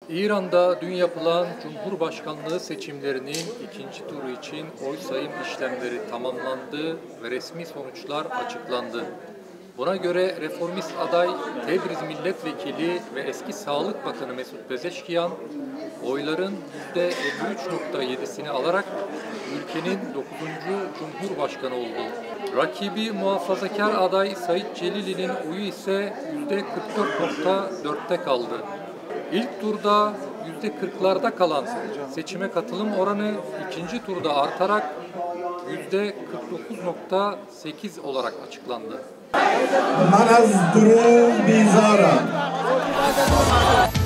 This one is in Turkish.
İran'da dün yapılan Cumhurbaşkanlığı seçimlerinin ikinci turu için oy sayım işlemleri tamamlandı ve resmi sonuçlar açıklandı. Buna göre reformist aday Tebriz Milletvekili ve eski Sağlık Bakanı Mesut Pezeşkiyan oyların %53,7'sini alarak ülkenin 9. Cumhurbaşkanı oldu. Rakibi muhafazakar aday Said Celili'nin oyu ise %44,4'te kaldı. İlk turda %40'larda kalan seçime katılım oranı ikinci turda artarak %49,8 olarak açıklandı. من از دروغ بیزارم.